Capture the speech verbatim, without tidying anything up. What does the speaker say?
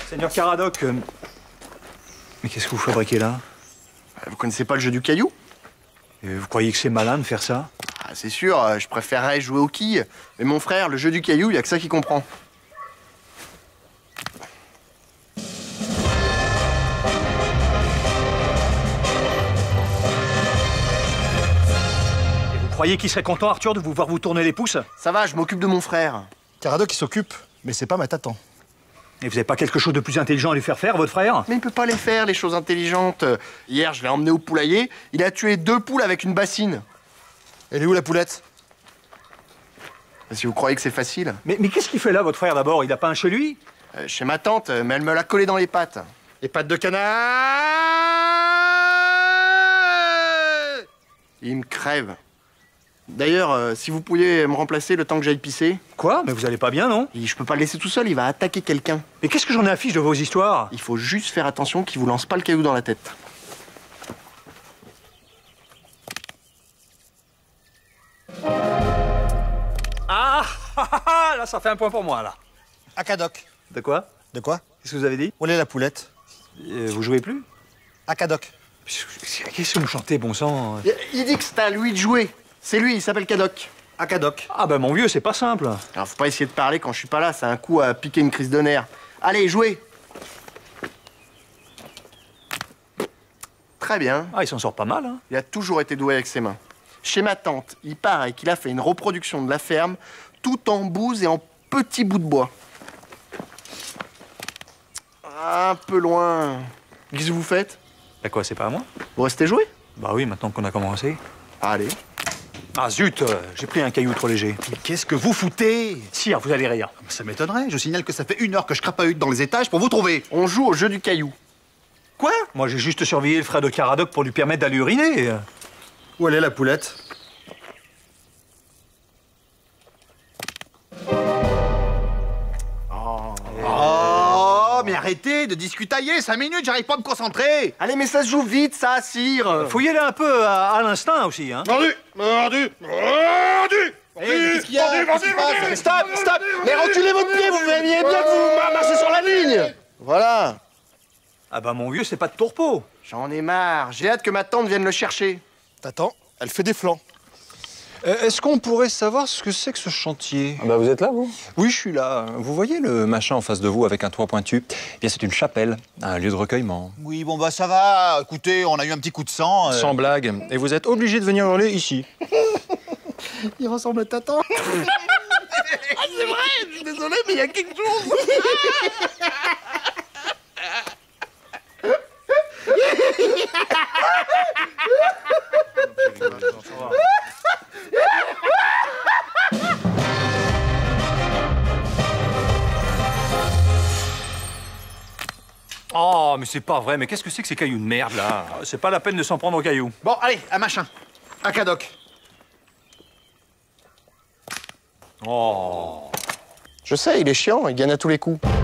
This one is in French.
Seigneur Caradoc, euh... mais qu'est-ce que vous fabriquez là? Vous connaissez pas le jeu du caillou? Et vous croyez que c'est malin de faire ça? Ah, c'est sûr, euh, je préférerais jouer aux quilles. Mais mon frère, le jeu du caillou, il y a que ça qu'il comprend. Vous croyez qu'il serait content, Arthur, de vous voir vous tourner les pouces? Ça va, je m'occupe de mon frère. Caradoc, il s'occupe, mais c'est pas ma tatan. Et vous n'avez pas quelque chose de plus intelligent à lui faire faire, votre frère? Mais il peut pas les faire, les choses intelligentes. Hier, je l'ai emmené au poulailler, il a tué deux poules avec une bassine. Elle est où, la poulette? Si vous croyez que c'est facile. Mais, mais qu'est-ce qu'il fait là, votre frère, d'abord? Il a pas un chez lui? Euh, chez ma tante, mais elle me l'a collé dans les pattes. Les pattes de canard! Il me crève. D'ailleurs, euh, si vous pouviez me remplacer le temps que j'aille pisser. Quoi? Mais vous allez pas bien, non? Et je peux pas le laisser tout seul, il va attaquer quelqu'un. Mais qu'est-ce que j'en ai à fiche de vos histoires? Il faut juste faire attention qu'il vous lance pas le caillou dans la tête. Ah, ah, ah, là, ça fait un point pour moi, là. À Cadoc. De quoi? De quoi? Qu'est-ce que vous avez dit? Où est la poulette? Euh, Vous jouez plus? À Cadoc. Qu'est-ce que vous me chantez, bon sang? Il dit que c'est à lui de jouer. C'est lui, il s'appelle Cadoc. À Cadoc. Ah ben mon vieux, c'est pas simple. Alors faut pas essayer de parler quand je suis pas là, c'est un coup à piquer une crise de nerfs. Allez, jouez. Très bien. Ah, il s'en sort pas mal, hein. Il a toujours été doué avec ses mains. Chez ma tante, il paraît qu'il a fait une reproduction de la ferme tout en bouse et en petits bouts de bois. Un peu loin. Qu'est-ce que vous faites? Bah quoi, c'est pas à moi? Vous restez jouer? Bah oui, maintenant qu'on a commencé. Allez. Ah zut, euh, j'ai pris un caillou trop léger. Mais qu'est-ce que vous foutez? Sire, vous allez rire. Ça m'étonnerait. Je signale que ça fait une heure que je crapahute dans les étages pour vous trouver. On joue au jeu du caillou. Quoi? Moi, j'ai juste surveillé le frère de Caradoc pour lui permettre d'aller uriner. Où elle est, la poulette? Oh. Oh, mais arrêtez de discutailler. Cinq minutes, j'arrive pas à me concentrer. Allez, mais ça se joue vite, ça, sire. Fouillez-le un peu à, à l'instinct aussi, hein. Mordu! Mordu! Mordu! Qu'est-ce qu'il y a? Qu'est-ce qui se passe? Stop, stop. Mais reculez votre pied, vous verriez bien que vous marchez sur la ligne. Voilà. Ah bah mon vieux, c'est pas de tourpeau. J'en ai marre. J'ai hâte que ma tante vienne le chercher. T'attends, elle fait des flancs. Euh, Est-ce qu'on pourrait savoir ce que c'est que ce chantier? Ah bah vous êtes là, vous? Oui, je suis là. Vous voyez le machin en face de vous avec un toit pointu? Eh bien, c'est une chapelle, un lieu de recueillement. Oui, bon, bah ça va. Écoutez, on a eu un petit coup de sang. euh. Sans blague. Et vous êtes obligé de venir hurler ici. Il ressemble à ta tante. Ah, c'est vrai, je suis désolé, mais il y a quelque chose. Oh, mais c'est pas vrai. Mais qu'est-ce que c'est que ces cailloux de merde, là? C'est pas la peine de s'en prendre aux cailloux. Bon, allez, un machin. À Cadoc. Oh. Je sais, il est chiant, il gagne à tous les coups.